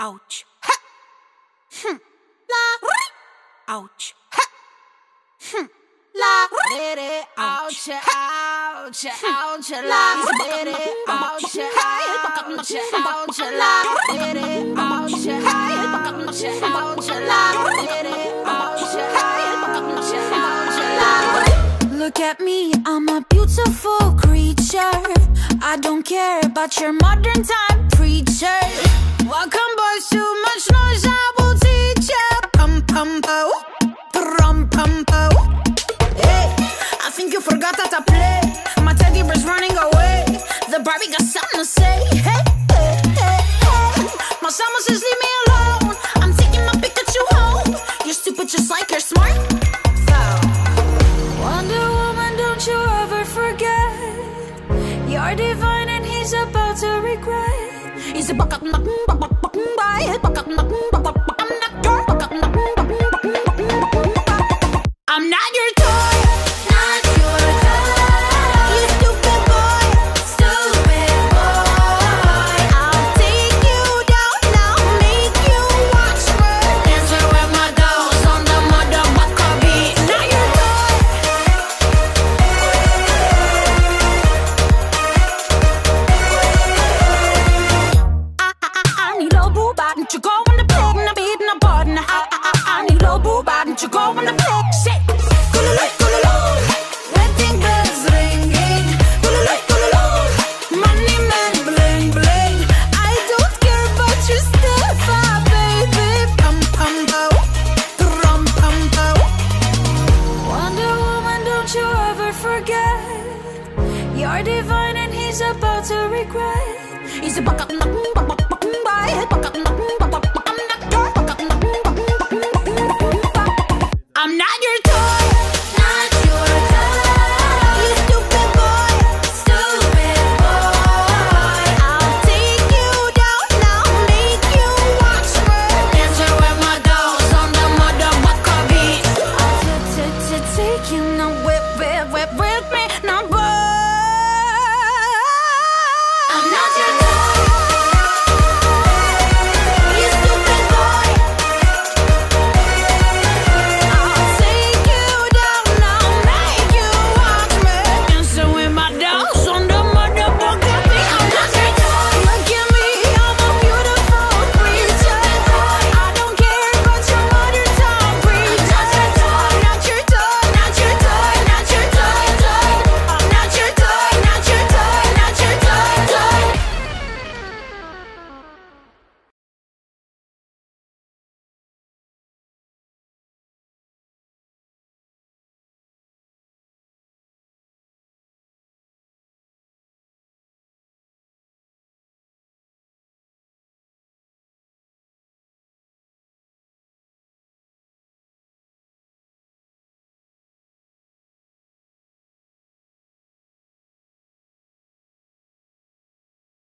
ouch, ha, la, ouch, ha, la, ouch, ouch, ouch, la, ouch, ouch, la, ouch, ouch, la. Look at me, I'm a beautiful creature. I don't care about your modern time preacher. Welcome boys, too much noise, I will teach ya. Pum pum po, pum pum po. Hey, I think you forgot how to play. My teddy bear's running away. The Barbie got something to say. Hey, hey, hey, hey. My summer says leave me alone. I'm taking my Pikachu home. You're stupid just like you're smart. Wonder Woman, don't you ever forget. You're divine and he's about to regret. He's a I'm not your toy. Not your toy. You stupid boy. Stupid boy. I'll take you down now. Make you watch me. Dancing with my dolls on the motherfucker beat. Not your toy. I need a boo bag. Don't you go on the pig. I'm beating a button. I need a boo bag. Don't you go on the pig. Shit. Wedding bells ringing. Money man bling bling. I don't care about your stuff, baby. Pum pum po, pum pum po. Wonder Woman, don't you ever forget. You're divine and he's about to regret. He's a